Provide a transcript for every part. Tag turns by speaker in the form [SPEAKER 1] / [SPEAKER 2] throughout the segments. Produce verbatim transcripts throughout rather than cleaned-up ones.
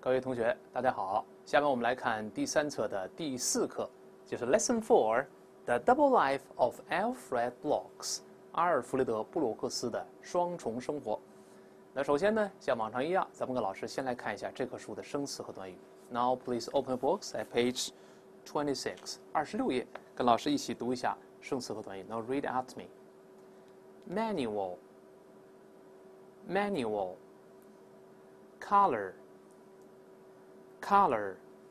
[SPEAKER 1] 各位同学，大家好。下面我们来看第三册的第四课，就是 Lesson Four: The Double Life of Alfred Blocks。阿尔弗雷德·布鲁克斯的双重生活。那首先呢，像往常一样，咱们跟老师先来看一下这课书的生词和短语。Now please open books at page twenty-six， 二十六页，跟老师一起读一下生词和短语。Now read out to me. Manual, manual, color, color,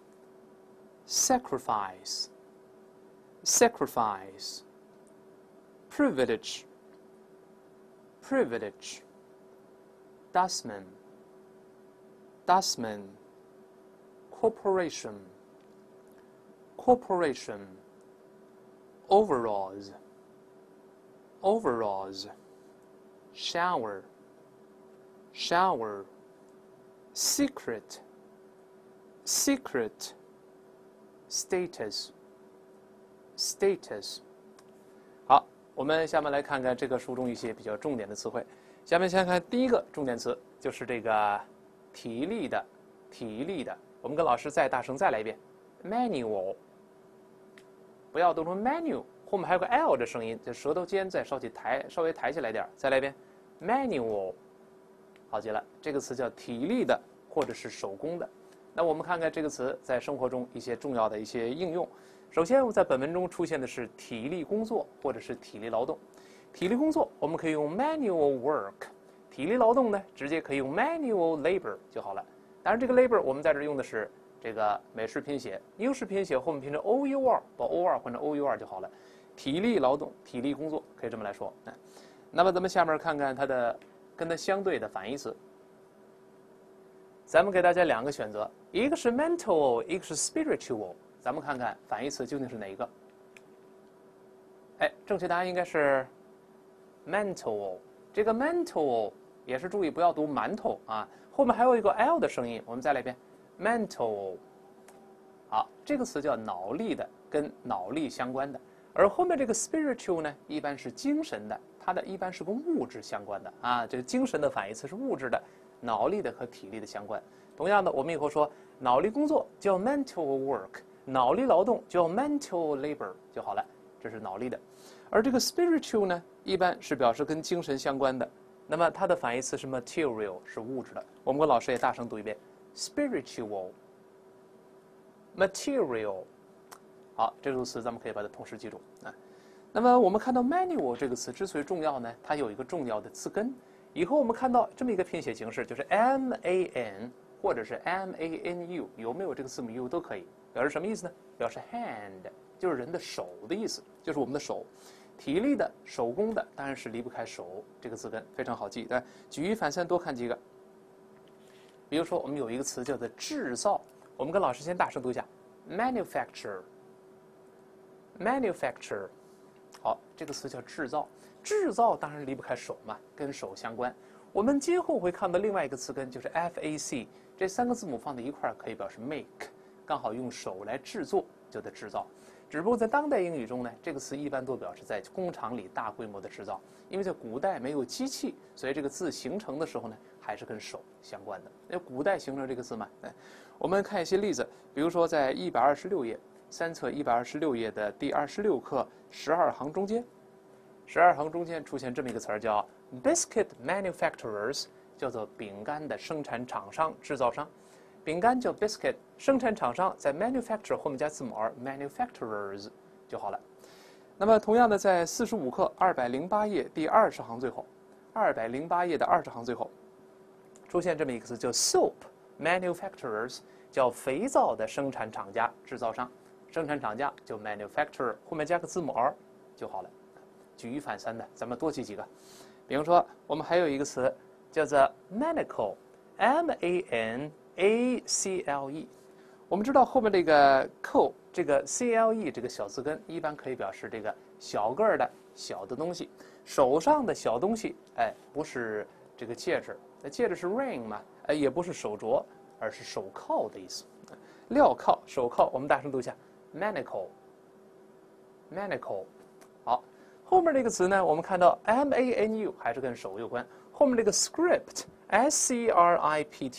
[SPEAKER 1] sacrifice, sacrifice, privilege, privilege, dustman, dustman, corporation, corporation, overalls, overalls, shower, shower, secret, secret, status, status。好，我们下面来看看这个书中一些比较重点的词汇。下面先看第一个重点词，就是这个体力的，体力的。我们跟老师再大声再来一遍 ，manual。不要读成 menu， 后面还有个 l 的声音，就舌头尖再稍微抬，稍微抬起来点，再来一遍 manual。好极了，这个词叫体力的或者是手工的。那我们看看这个词在生活中一些重要的一些应用。首先，在本文中出现的是体力工作或者是体力劳动。体力工作我们可以用 manual work， 体力劳动呢直接可以用 manual labor 就好了。当然，这个 labor 我们在这用的是这个美式拼写，英式拼写后面拼成 o u r， 把 o r 换成 o u r 就好了。体力劳动、体力工作可以这么来说。嗯，那么咱们下面看看它的跟它相对的反义词。咱们给大家两个选择，一个是 mental， 一个是 spiritual。咱们看看反义词究竟是哪一个？哎，正确答案应该是 mental。这个 mental 也是注意不要读馒头啊，后面还有一个 l 的声音。我们再来一遍 mental。好，这个词叫脑力的，跟脑力相关的。而后面这个 spiritual 呢，一般是精神的，它的一般是跟物质相关的啊。这个精神的反义词是物质的，脑力的和体力的相关。同样的，我们以后说脑力工作叫 mental work， 脑力劳动叫 mental labor 就好了，这是脑力的。而这个 spiritual 呢，一般是表示跟精神相关的。那么它的反义词是 material， 是物质的。我们跟老师也大声读一遍 spiritual material。好，这组词咱们可以把它同时记住啊。那么我们看到 manual 这个词之所以重要呢，它有一个重要的字根。以后我们看到这么一个拼写形式，就是 M A N 或者是 M A N U， 有没有这个字母 U 都可以，表示什么意思呢？表示 hand， 就是人的手的意思，就是我们的手。体力的、手工的，当然是离不开手这个字根，非常好记。对，举一反三，多看几个。比如说，我们有一个词叫做制造，我们跟老师先大声读一下 manufacture。manufacture， 好，这个词叫制造。制造当然离不开手嘛，跟手相关。我们今后会看到另外一个词根，就是 F A C， 这三个字母放在一块儿可以表示 make， 刚好用手来制作，就得制造。只不过在当代英语中呢，这个词一般都表示在工厂里大规模的制造，因为在古代没有机器，所以这个字形成的时候呢，还是跟手相关的。因为古代形成这个字嘛，哎，我们看一些例子，比如说在一百二十六页，三册一百二十六页的第二十六课十二行中间，十二行中间出现这么一个词儿叫 biscuit manufacturers， 叫做饼干的生产厂商、制造商。饼干叫 biscuit， 生产厂商在 manufacture 后面加字母 r manufacturers 就好了。那么同样的，在四十五课二百零八页第二十行最后，二百零八页的二十行最后出现这么一个词叫 soap manufacturers， 叫肥皂的生产厂家、制造商。生产厂家就 manufacturer 后面加个字母 r 就好了。举一反三的，咱们多记几个。比如说，我们还有一个词叫做 manacle M A N A C L E， 我们知道后面这个 co 这个 C L E 这个小字根一般可以表示这个小个儿的小的东西，手上的小东西，哎，不是这个戒指，那戒指是 ring 嘛，哎，也不是手镯，而是手铐的意思。镣铐、手铐，我们大声读一下 manacle manacle。好，后面这个词呢，我们看到 M A N U 还是跟手有关，后面这个 script S C R I P T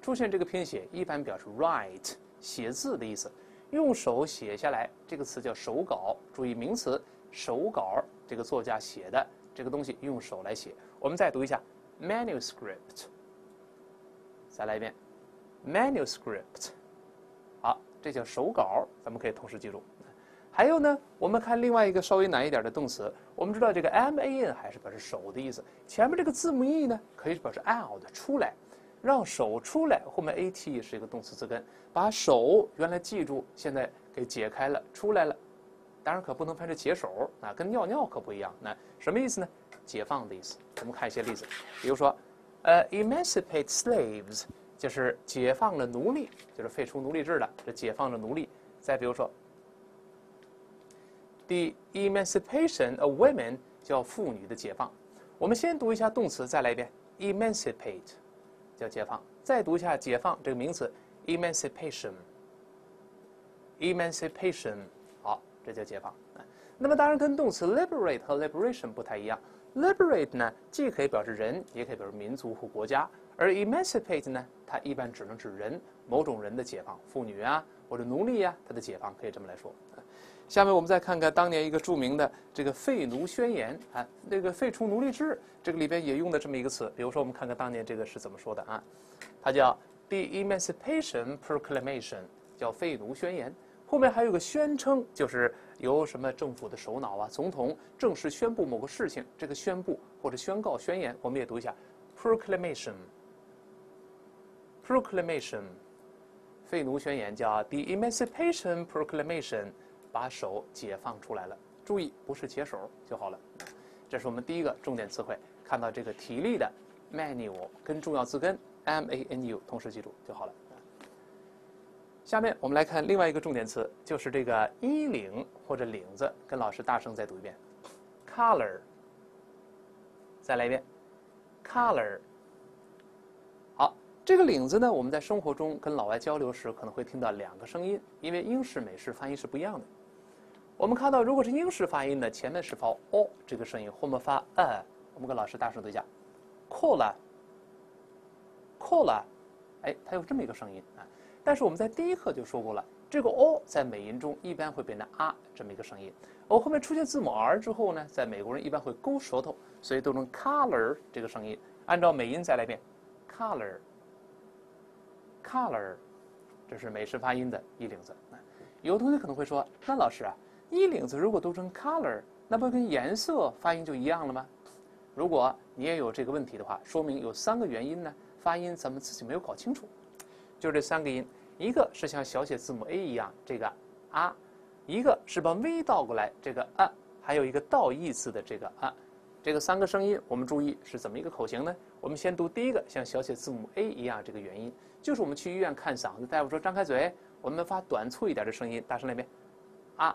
[SPEAKER 1] 出现这个拼写，一般表示 write 写字的意思，用手写下来，这个词叫手稿。注意名词，手稿，这个作家写的这个东西用手来写。我们再读一下 manuscript， 再来一遍 manuscript。好，这叫手稿，咱们可以同时记住。还有呢，我们看另外一个稍微难一点的动词，我们知道这个 man 还是表示手的意思，前面这个字母 e 呢可以表示 out 出来，让手出来，后面 at 是一个动词词根，把手原来记住，现在给解开了，出来了。当然可不能翻成解手啊，跟尿尿可不一样。那什么意思呢？解放的意思。我们看一些例子，比如说，呃 ，emancipate slaves 就是解放了奴隶，就是废除奴隶制的，这解放了奴隶。再比如说 ，the emancipation of women 叫妇女的解放。我们先读一下动词，再来一遍 ，emancipate 叫解放，再读一下解放这个名词 ，emancipation，emancipation。好，这叫解放。那么当然跟动词 liberate 和 liberation 不太一样。liberate 呢，既可以表示人，也可以表示民族或国家；而 emancipate 呢，它一般只能指人，某种人的解放，妇女啊或者奴隶啊，它的解放可以这么来说。下面我们再看看当年一个著名的这个废奴宣言啊，那个废除奴隶制，这个里边也用的这么一个词。比如说，我们看看当年这个是怎么说的啊？它叫 The Emancipation Proclamation， 叫废奴宣言。后面还有个宣称，就是由什么政府的首脑啊、总统正式宣布某个事情，这个宣布或者宣告宣言，我们也读一下 proclamation。proclamation， 废奴宣言叫 The Emancipation Proclamation， 把手解放出来了。注意，不是解手就好了。这是我们第一个重点词汇，看到这个体例的 manual 跟重要字根 m a n u 同时记住就好了。下面我们来看另外一个重点词，就是这个衣领或者领子，跟老师大声再读一遍 collar。 再来一遍 collar。 好，这个领子呢，我们在生活中跟老外交流时可能会听到两个声音，因为英式美式发音是不一样的。我们看到如果是英式发音呢，前面是发 o 这个声音，后面发 a， 我们跟老师大声读一下 collar collar。 哎，它有这么一个声音啊。但是我们在第一课就说过了，这个 o 在美音中一般会变成 a 这么一个声音。o 后面出现字母 r 之后呢，在美国人一般会勾舌头，所以读成 color 这个声音。按照美音再来一遍 color color， 这是美式发音的衣领子。有同学可能会说，那老师啊，衣领子如果读成 color， 那不跟颜色发音就一样了吗？如果你也有这个问题的话，说明有三个原因呢，发音咱们自己没有搞清楚。就是这三个音，一个是像小写字母 a 一样这个啊，一个是把 v 倒过来这个啊，还有一个倒义字的这个啊，这个三个声音我们注意是怎么一个口型呢？我们先读第一个像小写字母 a 一样这个元音，就是我们去医院看嗓子，大夫说张开嘴，我们发短促一点的声音，大声来一遍啊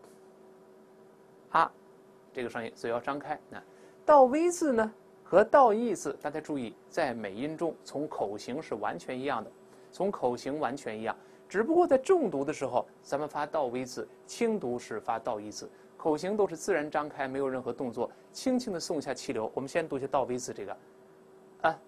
[SPEAKER 1] 啊，这个声音嘴要张开。那倒 v 字呢和倒义字，大家注意在美音中从口型是完全一样的。从口型完全一样，只不过在重读的时候，咱们发倒 v 字，轻读是发倒义字，口型都是自然张开，没有任何动作，轻轻的送下气流。我们先读一下倒 v 字这个，啊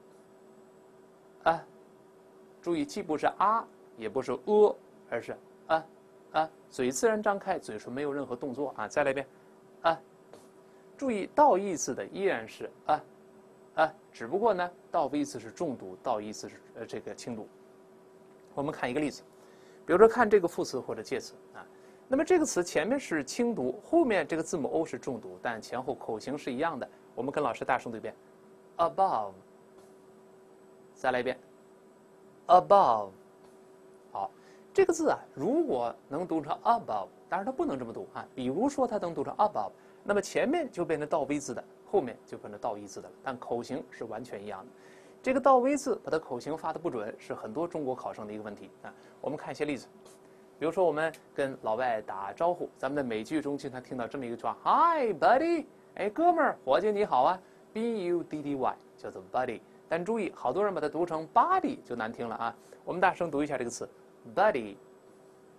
[SPEAKER 1] 啊，注意既不是啊，也不是呃，而是啊啊，嘴自然张开，嘴唇没有任何动作啊。再来一遍，啊，注意倒义字的依然是啊啊，只不过呢，倒 v 字是重读，倒义字是呃这个轻读。我们看一个例子，比如说看这个副词或者介词啊，那么这个词前面是轻读，后面这个字母 o 是重读，但前后口型是一样的。我们跟老师大声读一遍 above， 再来一遍 above。 好，这个字啊，如果能读成 above， 当然它不能这么读啊，比如说它能读成 above， 那么前面就变成倒 v 字的，后面就变成倒义字的了，但口型是完全一样的。这个倒 v 字把它口型发的不准，是很多中国考生的一个问题啊。我们看一些例子，比如说我们跟老外打招呼，咱们在美剧中经常听到这么一个句话 ，Hi buddy， 哎哥们儿，伙计你好啊 ，B U D D Y 叫做 buddy， 但注意好多人把它读成 body 就难听了啊。我们大声读一下这个词 buddy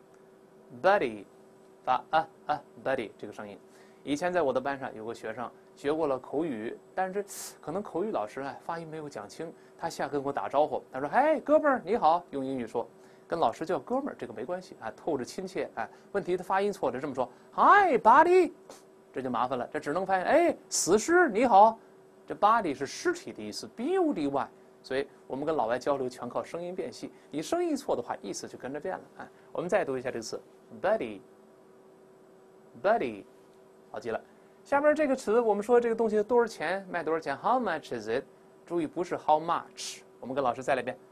[SPEAKER 1] buddy， 发啊啊 buddy 这个声音。以前在我的班上有个学生学过了口语，但是可能口语老师啊发音没有讲清，他下跟我打招呼，他说：“嘿，哥们儿，你好。”用英语说，跟老师叫哥们儿这个没关系啊，透着亲切。哎，问题他发音错了，这么说 ：“Hi, buddy。”这就麻烦了，这只能发现，哎，死尸你好。这 body 是尸体的意思 ，b u d y， 所以我们跟老外交流全靠声音辨析。你声音错的话，意思就跟着变了。哎，我们再读一下这个词 ，buddy，buddy， 好记了。下面这个词，我们说这个东西多少钱，卖多少钱 ，How much is it？ 注意不是 how much， 我们跟老师再来一遍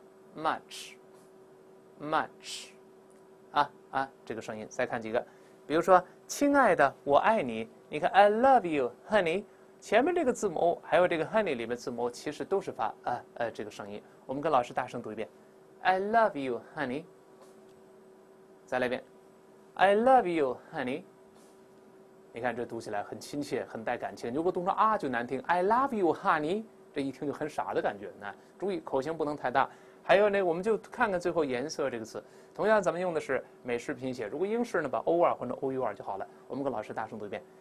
[SPEAKER 1] ，much，much， 啊啊，这个声音。再看几个，比如说，亲爱的，我爱你。你看 I love you, honey。前面这个字母 O 还有这个 honey 里面字母 O 其实都是发呃呃这个声音。我们跟老师大声读一遍 ，I love you, honey。再来一遍 ，I love you, honey。你看这读起来很亲切，很带感情。如果读成啊就难听 ，I love you, honey， 这一听就很傻的感觉。那注意口型不能太大。还有呢，我们就看看最后颜色这个词，同样咱们用的是美式拼写。如果英式呢，把 O 二换成 O U 二就好了。我们跟老师大声读一遍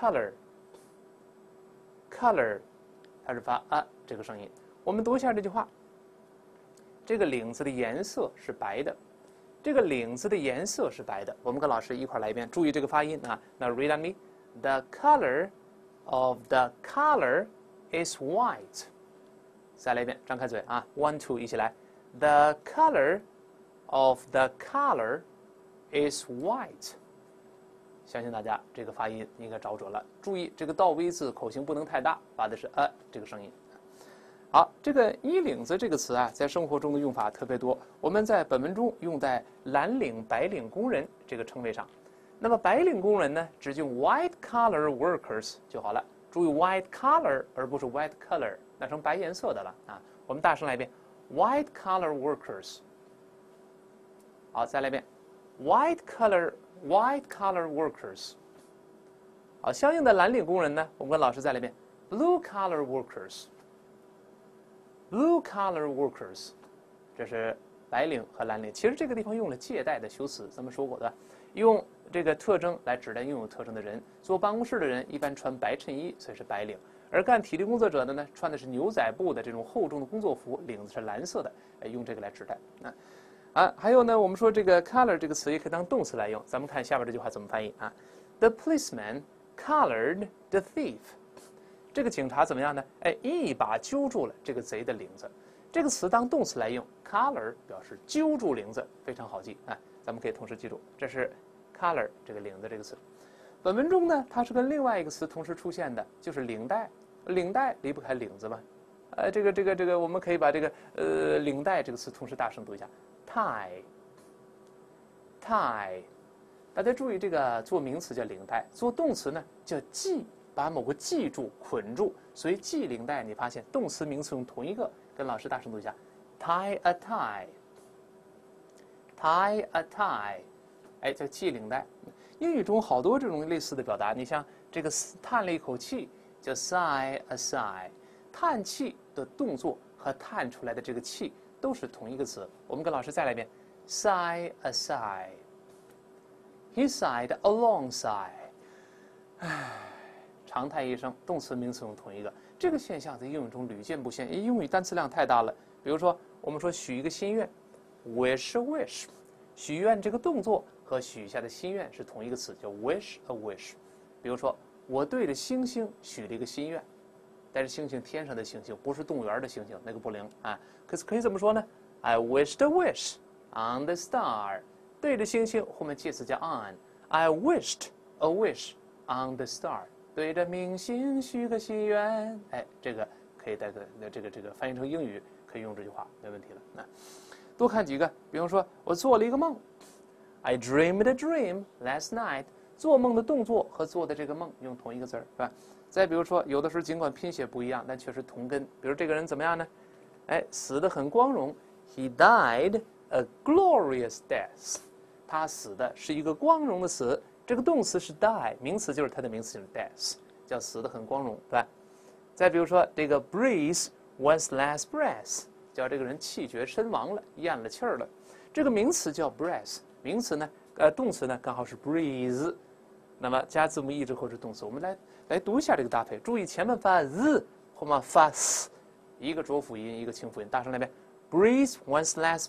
[SPEAKER 1] ，color。color， 它是发啊这个声音。我们读一下这句话。这个领子的颜色是白的，这个领子的颜色是白的。我们跟老师一块来一遍，注意这个发音啊。那 read on me. The color of the color is white. 再来一遍，张开嘴啊 ，one two 一起来。The color of the color is white. 相信大家这个发音应该找准了。注意这个倒 V 字口型不能太大，发的是呃这个声音。好，这个衣领子这个词啊，在生活中的用法特别多。我们在本文中用在蓝领、白领工人这个称谓上。那么白领工人呢，只用 white collar workers 就好了。注意 white collar 而不是 white color， 那成白颜色的了啊。我们大声来一遍 ，white collar workers。好，再来一遍 ，white collar white collar workers。好，相应的蓝领工人呢，我们跟老师再来一遍 ，blue collar workers。blue collar workers， 这是白领和蓝领。其实这个地方用了借代的修辞，咱们说过的，用这个特征来指代拥有特征的人。坐办公室的人一般穿白衬衣，所以是白领；而干体力工作者的呢，穿的是牛仔布的这种厚重的工作服，领子是蓝色的，哎，用这个来指代。啊，啊，还有呢，我们说这个 collar 这个词也可以当动词来用。咱们看下边这句话怎么翻译啊 ？The policeman collared the thief。这个警察怎么样呢？哎，一把揪住了这个贼的领子。这个词当动词来用 ，collar 表示揪住领子，非常好记啊。咱们可以同时记住，这是 collar 这个领子这个词。本文中呢，它是跟另外一个词同时出现的，就是领带。领带离不开领子嘛。呃，这个这个这个，我们可以把这个呃领带这个词同时大声读一下 ，tie。tie。大家注意，这个做名词叫领带，做动词呢叫系。把某个系住、捆住，所以系领带，你发现动词、名词用同一个。跟老师大声读一下 ，tie a tie，tie a tie， 哎，叫系领带。英语中好多这种类似的表达，你像这个叹了一口气，叫 sigh a sigh， 叹气的动作和叹出来的这个气都是同一个词。我们跟老师再来一遍 ，sigh a sigh，he sighed a long sigh， 唉。长叹一声，动词名词用同一个，这个现象在英语中屡见不鲜，因为英语单词量太大了。比如说，我们说许一个心愿 ，wish a wish， 许愿这个动作和许下的心愿是同一个词，叫 wish a wish。比如说，我对着星星许了一个心愿，但是星星天上的星星，不是动物园的星星，那个不灵啊。可是可以怎么说呢 ？I wished a wish on the star， 对着星星后面介词加 on，I wished a wish on the star。对着明星许个心愿，哎，这个可以带个这个这个翻译成英语，可以用这句话，没问题了。那多看几个，比方说，我做了一个梦 ，I dreamed a dream last night。做梦的动作和做的这个梦用同一个字儿，是吧？再比如说，有的时候尽管拼写不一样，但确实同根。比如这个人怎么样呢？哎，死得很光荣 ，He died a glorious death。他死的是一个光荣的死。这个动词是 die， 名词就是它的名词就是 death， 叫死得很光荣，对吧？再比如说这个 breathe one's last breath， 叫这个人气绝身亡了，咽了气儿了。这个名词叫 breath， 名词呢，呃，动词呢刚好是 breathe， 那么加字母 e 之后是动词，我们来来读一下这个搭配。注意前面发 z， 后面发 s， 一个浊辅音，一个清辅音。大声来一遍 ：breathe one's last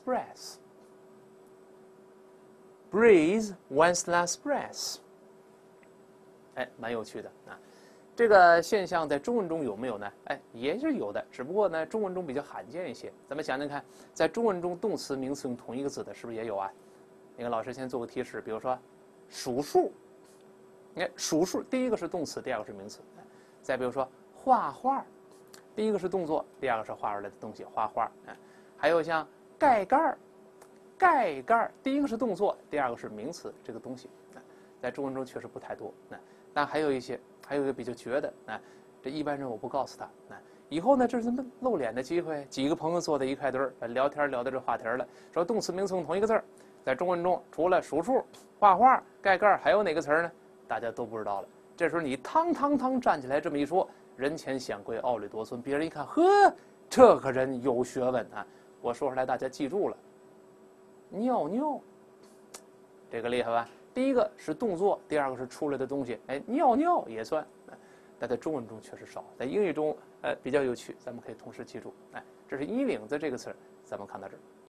[SPEAKER 1] breath。breathe one's last breath。哎，蛮有趣的啊。这个现象在中文中有没有呢？哎，也是有的，只不过呢，中文中比较罕见一些。咱们想想看，在中文中，动词、名词用同一个字的，是不是也有啊？你看，老师先做个提示，比如说数数。你看数数，第一个是动词，第二个是名词。再比如说画画，第一个是动作，第二个是画出来的东西，画画。哎，还有像盖盖儿，盖盖儿，第一个是动作，第二个是名词，这个东西，在中文中确实不太多。那但还有一些，还有一个比较绝的，啊，这一般人我不告诉他。啊，以后呢，这是咱们露脸的机会，几个朋友坐在一块堆儿聊天，聊到这话题了，说动词名词用同一个字儿，在中文中除了数数、画画、盖盖儿，还有哪个词儿呢？大家都不知道了。这时候你汤汤汤站起来这么一说，人前显贵，傲里夺尊，别人一看，呵，这个人有学问啊！我说出来，大家记住了。尿尿，这个厉害吧？第一个是动作，第二个是出来的东西。哎，尿尿也算，但在中文中确实少，在英语中，呃，比较有趣，咱们可以同时记住。哎，这是衣领子这个词儿，咱们看到这儿。